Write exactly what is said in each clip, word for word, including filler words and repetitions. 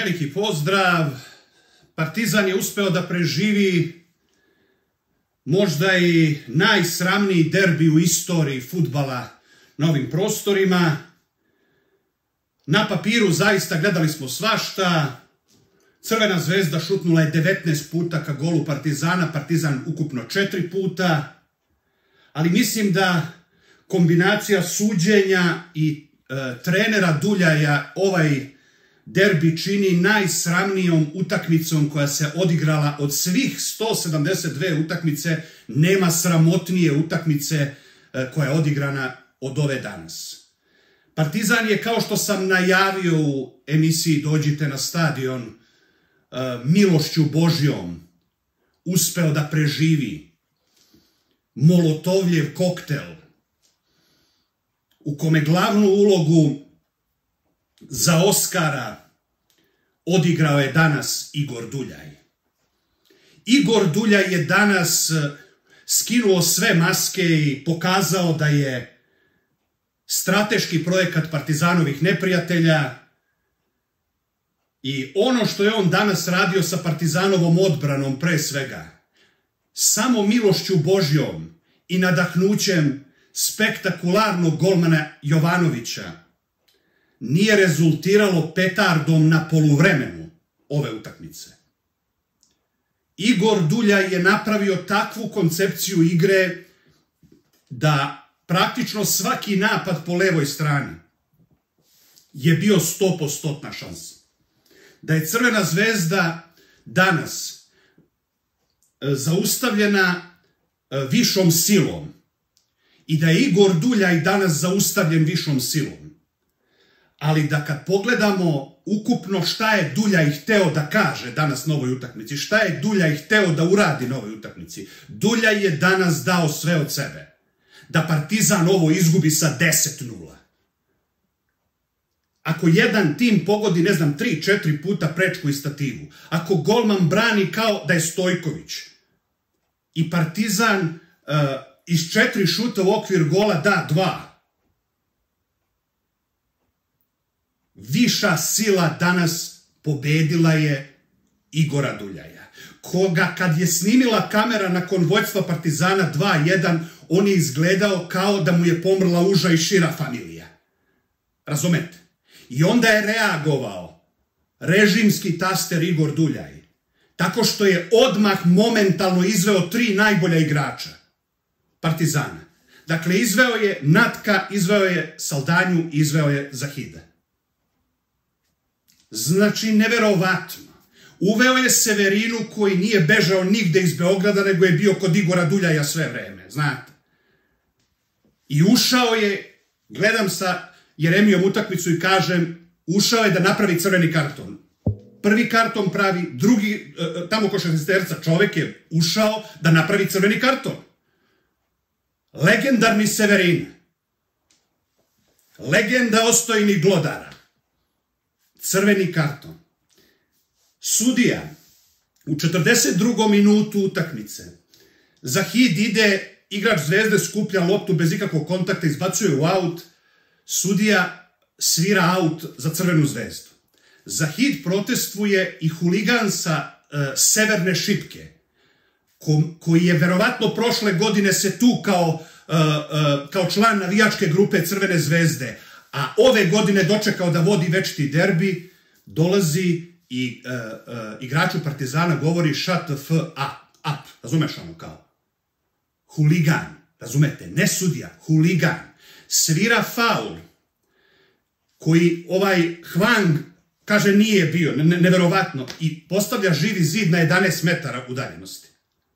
Veliki pozdrav. Partizan je uspeo da preživi možda i najsramniji derbi u istoriji fudbala na ovim prostorima. Na papiru zaista gledali smo svašta. Crvena zvezda šutnula je devetnaest puta ka golu Partizana, Partizan ukupno četiri puta. Ali mislim da kombinacija suđenja i e, trenera Duljaja ovaj derbi čini najsramnijom utakmicom koja se odigrala od svih sto sedamdeset dve utakmice. Nema sramotnije utakmice e, koja je odigrana od ove danas. Partizan je, kao što sam najavio u emisiji Dođite na stadion, e, milošću Božjom uspeo da preživi Molotovljev koktel u kome glavnu ulogu za Oskara odigrao je danas Igor Duljaj. Igor Duljaj je danas skinuo sve maske i pokazao da je strateški projekat Partizanovih neprijatelja i ono što je on danas radio sa Partizanovom odbranom pre svega, samo milošću Božjom i nadahnućem spektakularnog golmana Jovanovića nije rezultiralo petardom na poluvremenu ove utakmice. Igor Duljaj je napravio takvu koncepciju igre da praktično svaki napad po levoj strani je bio sto posto šansa. Da je Crvena zvezda danas zaustavljena višom silom i da je Igor Duljaj danas zaustavljen višom silom. Ali da kad pogledamo ukupno šta je Duljaj hteo da kaže danas na ovoj utakmici, šta je Duljaj hteo da uradi na ovoj utakmici, Duljaj je danas dao sve od sebe. Da Partizan ovo izgubi sa deset nula. Ako jedan tim pogodi, ne znam, tri četiri puta prečku i stativu, ako golman brani kao da je Stojković i Partizan uh, iz četiri šuta u okvir gola da dva, viša sila danas pobedila je Igora Duljaja, koga kad je snimila kamera nakon vođstva Partizana dva jedan, on je izgledao kao da mu je pomrla uža i šira familija. Razumete? I onda je reagovao režimski taster Igor Duljaj, tako što je odmah momentalno izveo tri najbolja igrača Partizana. Dakle, izveo je Natka, izveo je Saldanju, izveo je Zahida. Znači, neverovatno. Uveo je Severinu koji nije bežao nigde iz Beograda, nego je bio kod Igora Duljaja sve vreme, znate. I ušao je, gledam sa Jeremijom utakmicu i kažem, ušao je da napravi crveni karton. Prvi karton pravi, drugi, tamo ko šesnaesterca čovek je ušao da napravi crveni karton. Legendarni Severin. Legenda ostojnih glodara. Crveni karton. Sudija u četrdeset drugom minutu utakmice. Zahid ide, igrač Zvezde skuplja loptu bez ikakvog kontakta, izbacuje u aut. Sudija svira aut za Crvenu zvezdu. Zahid protestvuje i huligan sa uh, Severne Šipke, ko, koji je verovatno prošle godine se tu kao, uh, uh, kao član navijačke grupe Crvene zvezde, a ove godine dočekao da vodi večiti derbi, dolazi i uh, uh, igraču Partizana govori shut the f up, razumeš ono kao? Huligan, razumete, ne sudija, huligan. Svira faul, koji ovaj Hwang kaže nije bio, ne, neverovatno, i postavlja živi zid na jedanaest metara udaljenosti.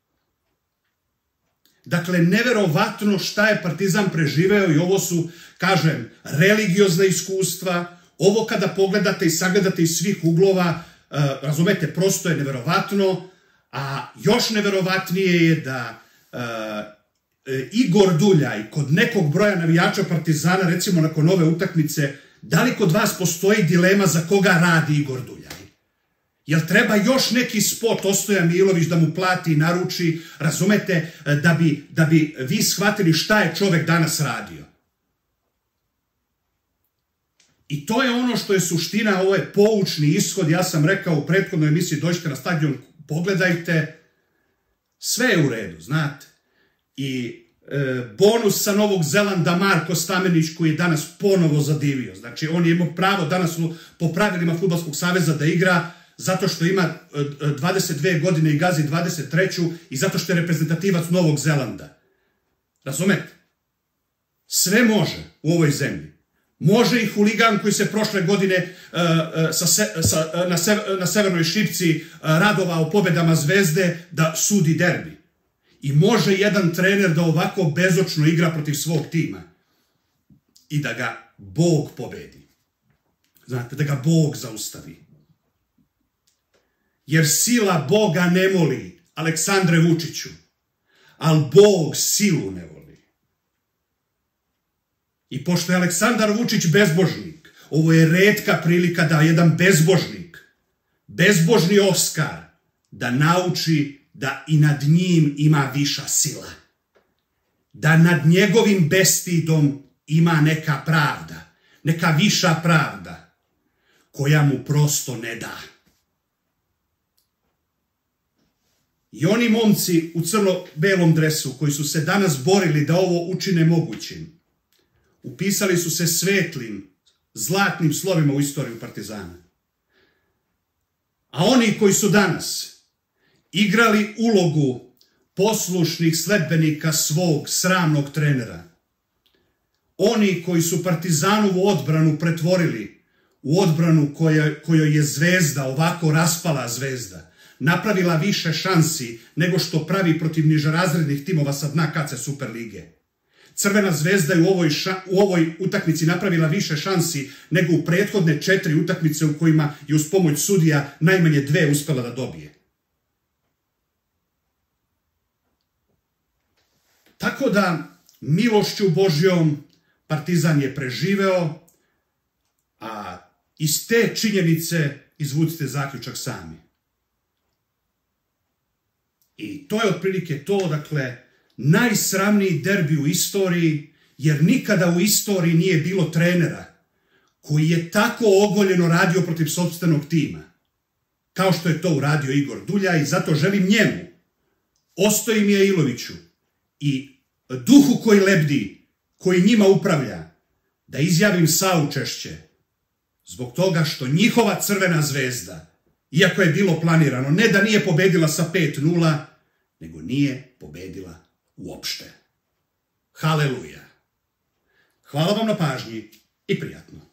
Dakle, neverovatno šta je Partizan preživeo i ovo su, kažem, religiozna iskustva. Ovo kada pogledate i sagledate iz svih uglova, uh, razumete, prosto je neverovatno, a još neverovatnije je da uh, Igor Duljaj kod nekog broja navijača Partizana, recimo nakon ove utakmice, da li kod vas postoji dilema za koga radi Igor Duljaj? Jel treba još neki spot Ostoja Milović da mu plati i naruči, razumete, da bi, da bi vi shvatili šta je čovek danas radio? I to je ono što je suština, ovo je poučni ishod, ja sam rekao u prethodnoj emisiji, dođite na stadion, pogledajte, sve je u redu, znate. I e, bonus sa Novog Zelanda, Marko Stamenić, koji je danas ponovo zadivio. Znači, on je imao pravo danas po pravilima Fudbalskog saveza da igra, zato što ima dvadeset dve godine i gazi dvadeset treću i zato što je reprezentativac Novog Zelanda. Razumete? Sve može u ovoj zemlji. Može i huligan koji se prošle godine uh, sa se, sa, na, sever, na severnoj šipci uh, radovao pobedama Zvezde da sudi derbi. I može jedan trener da ovako bezočno igra protiv svog tima i da ga Bog pobedi. Znate, da ga Bog zaustavi. Jer sila Boga ne moli, Aleksandre Vučiću, ali Bog silu ne voli. I pošto je Aleksandar Vučić bezbožnik, ovo je retka prilika da jedan bezbožnik, bezbožni Oskar, da nauči da i nad njim ima viša sila. Da nad njegovim bestidom ima neka pravda, neka viša pravda, koja mu prosto ne da. I oni momci u crno-belom dresu koji su se danas borili da ovo učine mogućim, upisali su se svetlim, zlatnim slovima u istoriju Partizana. A oni koji su danas igrali ulogu poslušnih sledbenika svog sramnog trenera, oni koji su Partizanovu odbranu pretvorili u odbranu kojoj je Zvezda, ovako raspala Zvezda, napravila više šansi nego što pravi protiv nižerazrednih timova sa dna K C Superlige. Crvena Zvezda je u ovoj, ša, u ovoj utakmici napravila više šansi nego u prethodne četiri utakmice u kojima je uz pomoć sudija najmanje dve uspela da dobije. Tako da, milošću Božjom, Partizan je preživeo, a iz te činjenice izvucite zaključak sami. I to je otprilike to, dakle, najsramniji derbi u istoriji, jer nikada u istoriji nije bilo trenera koji je tako ogoljeno radio protiv sopstvenog tima, kao što je to uradio Igor Dulja, i zato želim njemu, Ostoji Mijailoviću i duhu koji lebdi, koji njima upravlja, da izjavim saučešće zbog toga što njihova Crvena Zvezda, iako je bilo planirano, ne da nije pobedila sa pet nula, nego nije pobedila uopšte. Haleluja. Hvala vam na pažnji i prijatno.